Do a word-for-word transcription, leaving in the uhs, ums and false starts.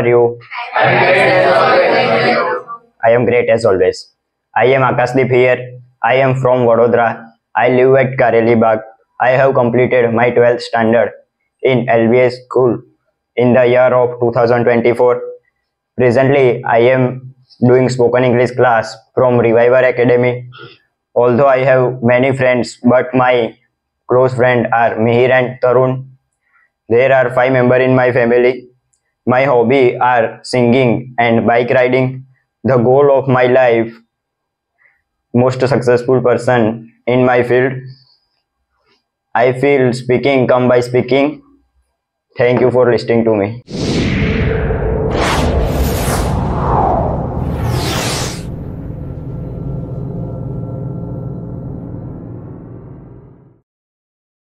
are you? I am great as always. I am Aakashdeep here. I am from Vadodara. I live at Karelibaug. I have completed my twelfth standard in L V S school in the year of two thousand twenty-four. Presently, I am doing spoken English class from Reviver Academy. Although I have many friends, but my close friends are Mihir and Tarun. There are five members in my family. My hobby are singing and bike riding. The goal of my life, most successful person in my field. I feel speaking come by speaking. Thank you for listening to me.